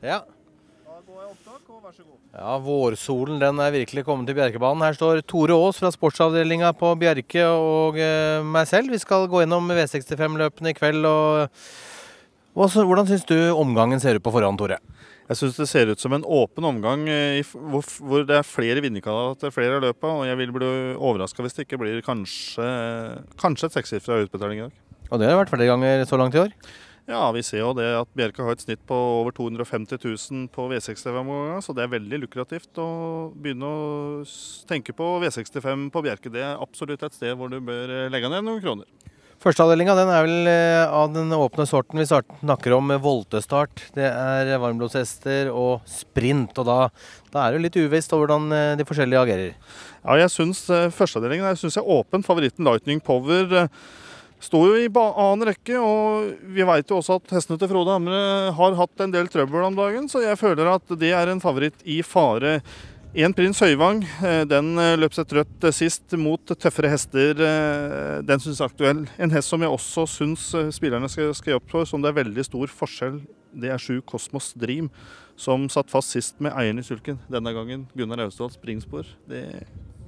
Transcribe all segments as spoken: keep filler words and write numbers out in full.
Ja. Da går jeg opptak, og vær så god. Ja, vårsolen den er virkelig kommet til Bjerkebanen. Her står Tore Aas fra sportsavdelinga på Bjerke og eh, meg selv. Vi skal gå gjennom V sekstifem-løpene i kveld. Og... Hvordan synes du omgangen ser ut på forhånd, Tore? Jeg synes det ser ut som en åpen omgang hvor, hvor det er flere vinnerkandidater, flere av løpet, og jeg vil bli overrasket hvis det ikke blir kanskje, kanskje et sekssifret utbetaling i dag. Og det har vært flere ganger så langt i år? Ja, vi ser jo det at Bjerke har et snitt på over to hundre og femti tusen på V sekstifem-omgangen, så det er veldig lukrativt å begynne å tenke på V sekstifem på Bjerke. Det er absolutt et sted hvor du bør legge ned noen kroner. Førsteavdelinga den er vel av den åpne sorten. Vi snakker om voltestart. Det er varmblodshester og sprint, og da, da er det litt uvisst hvordan de forskjellige agerer. Ja, jeg synes førsteavdelingen jeg synes jeg er åpen. Favoritten Lightning Power står jo i annen rekke, og vi vet jo også at hestene til Frode Hamre har hatt en del trøbbel om dagen, så jeg føler at det er en favoritt i fare. En Prins Høyvang, den løp seg trøtt sist mot tøffere hester. Den synes jeg er aktuell. En hest som jeg også synes spillerne skal, skal opp for, som det er veldig stor forskjell. Det er sju Cosmos Dream, som satt fast sist med eieren i sulken. Denne gangen Gunnar Austdal springspor. Det er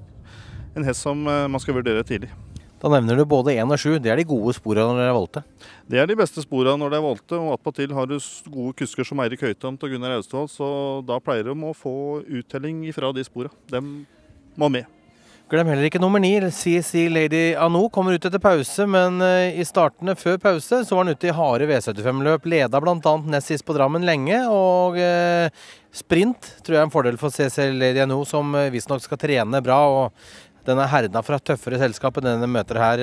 en hest som man skal vurdere tidlig. Da nevner du både én og sju. Det er de gode sporene når det er volte? Det er de beste sporene når det er volte, og attpåtil har du gode kusker som Eirik Høytomt og Gunnar Austdal, så da pleier de å få uttelling fra de sporene. De må med. Glem heller ikke nummer ni. C C Lady Anou kommer ut etter pause, men i startene før pause så var han ute i harde V syttifem-løp. Leda blant annet nest sist på Drammen lenge, og eh, sprint tror jeg er en fordel for C C Lady Anou, som visstnok skal trene bra, og den er herda fra tøffere selskap enn den møter her.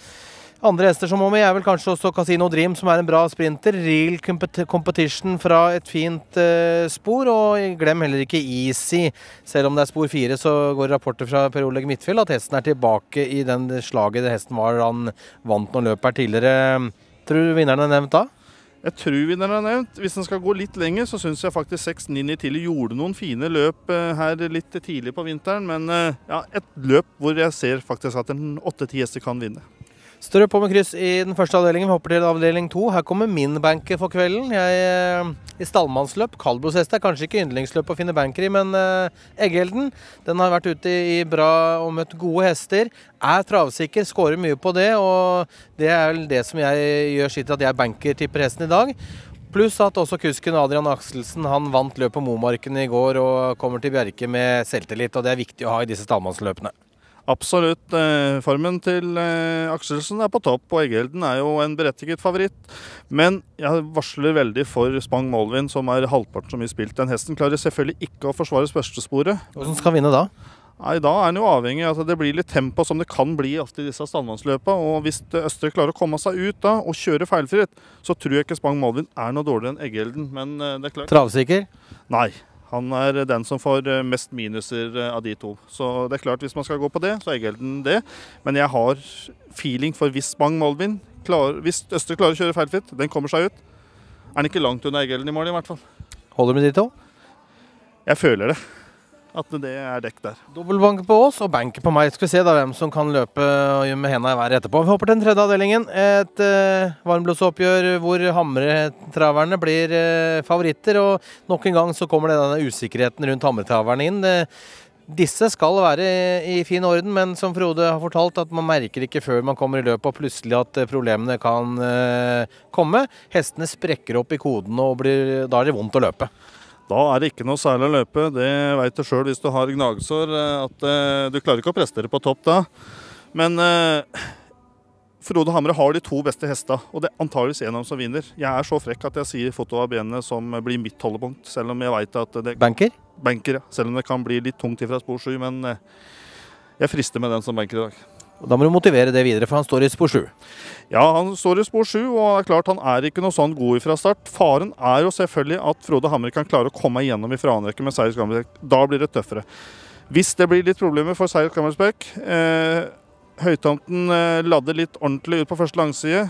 Andre hester som må med er vel kanskje også Casino Dream, som er en bra sprinter. Real Competition fra et fint uh, spor, og glem heller ikke Easy. Selv om det er spor fire, så går rapporter fra Per Oleg Midtfjell at hesten er tilbake i den slaget det hesten var han vant noen løp her tidligere. Tror du vinneren er nevnt da? Jeg tror vinneren er nevnt. Hvis den skal gå litt lenger, så synes jeg faktisk seks Nini Tilly gjorde noen fine løp her litt tidlig på vinteren. Men ja, et løp hvor jeg ser faktisk at en åtte ti hester kan vinne. Større på med kryss i den første avdelingen. Vi hopper til avdeling to. Her kommer min banker for kvelden. Jeg, I stallmannsløp. Kaldblodshest er kanskje ikke yndlingsløp å finne banker i, men uh, Eggelden, den har vært ute i bra og møtt gode hester. Er travsikker, skårer mye på det, og det er vel det som jeg gjør sitt at jeg banker tipper hesten i dag. Pluss at også kusken Adrian Akselsen, han vant løp på Momarken i går og kommer til Bjerke med selvtillit, og det er viktig å ha i disse stallmannsløpene. Absolutt. Formen til Akselsen er på topp, og Eggelden er jo en berettiget favoritt. Men jeg varsler veldig for Spang Molvin, som er halvparten så mye spilt. Den hesten klarer selvfølgelig ikke å forsvare spørstesporet. Hvordan skal han vinne da? Nei, da er den jo avhengig av at det blir litt tempo som det kan bli ofte i disse stallmannsløpene. Og hvis Østre klarer å komme seg ut da og kjøre feilfritt, så tror jeg ikke Spang Molvin er noe dårligere enn Eggelden. Men det er klart. Travsikker? Nei. Han er den som får mest minuser av de to. Så det er klart, hvis man skal gå på det, så er Eggelden det. Men jeg har feeling for hvis Spang Molvin, hvis Østre klarer å kjøre feilfritt, den kommer seg ut, er den ikke langt under Eggelden i mål i hvert fall. Holder med de to? Jeg føler det. At det er dekk der. Dobbeltbank på oss og bank på meg. Skal vi se da hvem som kan løpe med hendene i været etterpå. Vi hopper til den tredje avdelingen. Et uh, varmblodsoppgjør hvor Hamre-traverne blir uh, favoritter. Og nok en gang så kommer denne usikkerheten rundt Hamre-traverne inn. Uh, disse skal være i, i fin orden, men som Frode har fortalt, at man merker ikke før man kommer i løpet, og plutselig at uh, problemene kan uh, komme. Hestene sprekker opp i kodene, og blir, da er det vondt å løpe. Da er det ikke noe særlig å løpe. Det vet du selv hvis du har gnagsår, at uh, du klarer ikke å prestere på topp da. Men uh, Frode Hamre har de to beste hestene, og det er antageligvis en av dem som vinner. Jeg er så frekk at jeg sier Foto av benet som blir mitt holdepunkt, selv om jeg vet at det... Banker? Banker, ja. Selv om det kan bli litt tungt ifra spor sju, men uh, jeg frister med den som banker i dag. Da må du motivere det videre, for han står i spor sju. Ja, han står i spor sju, og det er klart han er ikke noe sånn god fra start. Faren er jo selvfølgelig at Frode Hamre kan klare å komme igjennom i franrekke med Seiers Gammelspek. Da blir det tøffere. Hvis det blir litt problemer for Seiers Gammelspek, eh, Høytomten eh, ladder litt ordentlig ut på første langside,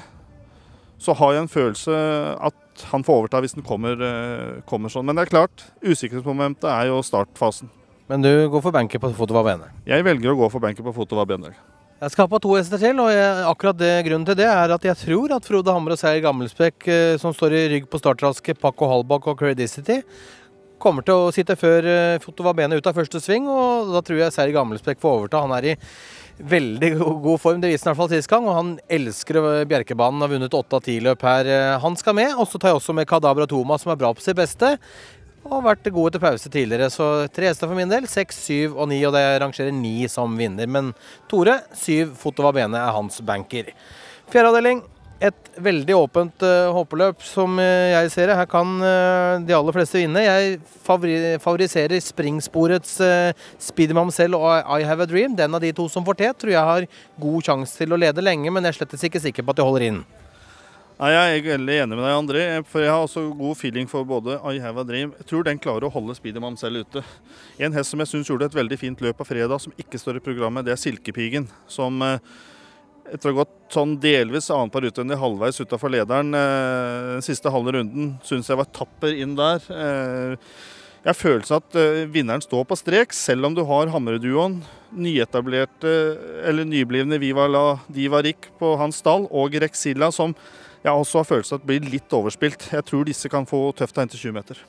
så har jeg en følelse at han får overta hvis den kommer, eh, kommer sånn. Men det er klart, usikkerhetsmomentet er jo startfasen. Men du går for banker på Foto av benet? Jeg velger å gå for banker på Foto av benet. Jeg skal ha på to hester til, og jeg, akkurat det, grunnen til det er at jeg tror at Frode Hamre og Seier Gammelspekk, eh, som står i rygg på startraske, Paco Halbach og Credicity, kommer til å sitte før eh, Foto Vabene ut av første sving, og da tror jeg Seier Gammelspekk får overta. Han er i veldig god form, det viser han i hvert fall sist gang, og han elsker Bjerkebanen, har vunnet åtte av ti løp her. Han skal med, og så tar jeg også med Kadabra Thomas, som er bra på sitt beste, og har vært gode til pause tidligere, så tre hester for min del, seks, syv og ni, og det rangerer ni som vinner. Men Tore, syv, Foto Vabene er hans banker. Fjerde avdeling, et veldig åpent uh, hoppeløp som uh, jeg ser det. Her kan uh, de aller fleste vinne. Jeg favori favoriserer springsporets uh, Speedy Mamsell og I Have a Dream. Den av de to som får tet, tror jeg har god sjanse til å lede lenge, men jeg er slett ikke sikker på at de holder inn. Nei, jeg er veldig enig med deg, André, for jeg har også god feeling for både I Have a Dream. Jeg tror den klarer å holde Speedy Mamsell ute. En hest som jeg synes gjorde et veldig fint løp på fredag, som ikke står i programmet, det er Silkepigen, som etter å ha gått sånn delvis annen par ute enn de halvveis utenfor lederen, den siste halve runden, synes jeg var tapper inn der. Jeg har følelsen at vinneren står på strek, selv om du har Hamre-duoen, nyetablerte, eller nyblivende Viva la Diva Rick på hans stall, og Rexilla, som jeg også har følelsen at blir litt overspilt. Jeg tror disse kan få tøft av inntil tjue meter.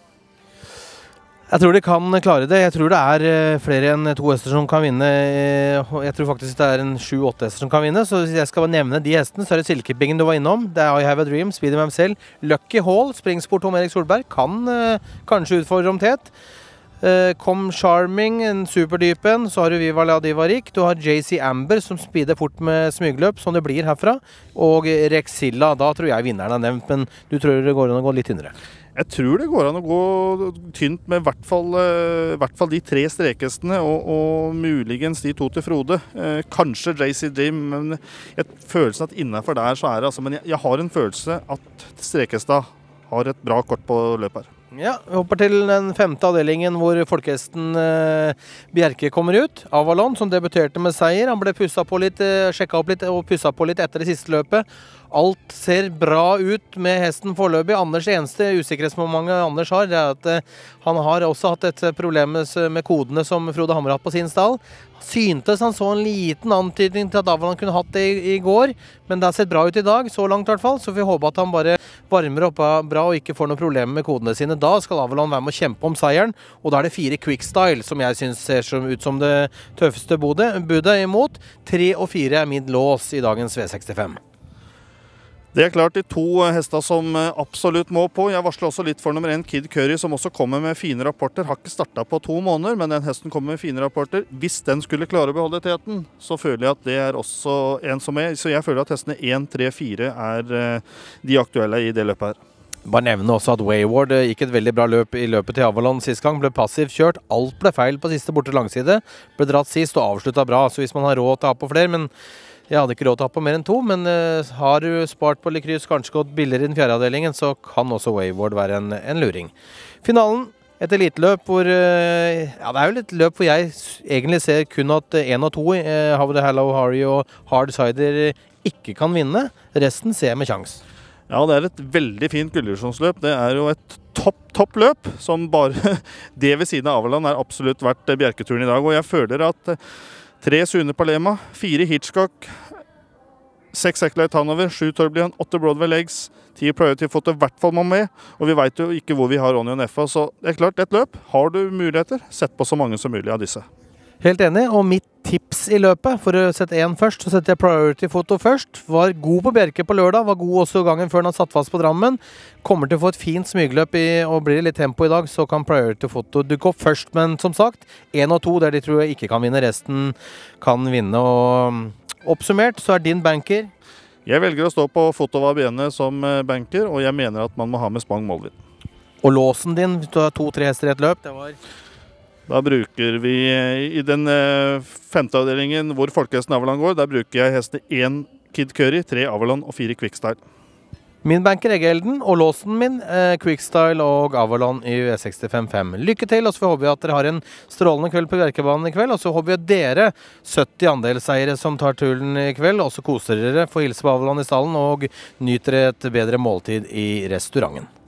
Jeg tror de kan klare det. Jeg tror det er flere enn to hester som kan vinne. Jeg tror faktisk det er en sju-åtte hester som kan vinne, så hvis jeg skal nevne de hestene, så er det Silkepingen du var innom. Det er I Have a Dream, Speedy Mamsell, Lucky Hall, springsport Tom Erik Solberg, kan uh, kanskje utfordre om tet. Uh, Com Charming, en superdypen, så har du Viva la Diva Rick, du har J C Amber som speeder fort med smygløp, som det blir herfra, og Rexilla, da tror jeg vinneren er nevnt, men du tror det går an å gå litt tynnere? Jeg tror det går an å gå tynt med hvert fall, uh, hvert fall de tre strekestene, og, og muligens de to til Frode. Uh, kanskje J C Dream, men jeg følelsen at innenfor der så er det, altså, men jeg, jeg har en følelse at strekestad har et bra kort på løpet her. Ja, vi hopper til den femte avdelingen hvor folkehesten eh, Bjerke kommer ut. Avalon, som debuterte med seier. Han ble pusset på litt, eh, sjekket opp litt og pusset på litt etter det siste løpet. Alt ser bra ut med hesten foreløpig. Anders eneste usikkerhetsmomentet Anders har, det er at eh, han har også hatt et problem med, med kodene som Frode Hamre har hatt på sin stall. Syntes han så en liten antydning til at Avalon kunne hatt det i, i går, men det har sett bra ut i dag, så langt i hvert fall, så vi håper at han bare varmer opp bra og ikke får noen problemer med kodene sine. Da skal Avalon være med å kjempe om seieren, og da er det fire Quickstyle som jeg synes ser ut som det tøffeste budet, budet imot. Tre og fire er min lås i dagens V sekstifem. Det er klart de to hester som absolutt må på. Jeg varsler også litt for nummer én Kid Curry, som også kommer med fine rapporter. Har ikke startet på to måneder, men den hesten kommer med fine rapporter. Hvis den skulle klare å beholde teten, så føler jeg at det er også en som er. Så jeg føler at hestene én, tre, fire er de aktuelle i det løpet her. Bare nevne også at Wayward gikk et veldig bra løp i løpet til Avalon sist gang. Ble passivt kjørt. Alt ble feil på siste borte langside. Ble dratt sist og avsluttet bra. Så hvis man har råd til å ha på flere, men jeg hadde ikke råd til å ha på mer enn to, men uh, har du spart på Likryss, kanskje gått billigere i den fjerde avdelingen, så kan også Wayward være en, en luring. Finalen, et eliteløp hvor, uh, ja, det er jo et løp hvor jeg egentlig ser kun at én og to, uh, How the Hello Harry og Hard Cider, ikke kan vinne. Resten ser jeg med sjans. Ja, det er et veldig fint gulldivisjonsløp. Det er jo et topp, topp løp, som bare det ved siden av Avalon er absolutt vært Bjerketuren i dag, og jeg føler at tre Sune Palema, fire Hitchcock, seks Ecklight Hanover, sju Torbjørn, åtte Broadway Legs, ti Priority Foto, i hvert fall man med, og vi vet jo ikke hvor vi har Ronny og Neffa, så det er klart, et løp, har du muligheter, sett på så mange som mulig av disse. Helt enig, og mitt tips i løpet, for å sette én først, så setter jeg Priority Foto først. Var god på Bjerke på lørdag, var god også gangen før han har satt fast på Drammen. Kommer til å få et fint smygløp i, og blir det litt tempo i dag, så kan Priority Foto dukke opp først. Men som sagt, én og to, der de tror jeg ikke kan vinne, resten kan vinne. Og oppsummert, så er din banker? Jeg velger å stå på Foto Vabene som banker, og jeg mener at man må ha med Spang Molvin. Og låsen din, hvis du har to-tre hester i et løp, det var... Da bruker vi, i den femte avdelingen hvor folkehesten Avalon går, der bruker jeg hestene én Kid Curry, tre Avalon og fire Quickstyle. Min banker er Gelden, og låsen min eh, Quickstyle og Avalon i V sekstifem fem. Lykke til, og så håper vi at dere har en strålende kveld på Bjerkebanen i kveld, og så håper vi at dere sytti andelseiere som tar turen i kveld, og så koser dere, får hilse på Avalon i stallen og nyter et bedre måltid i restauranten.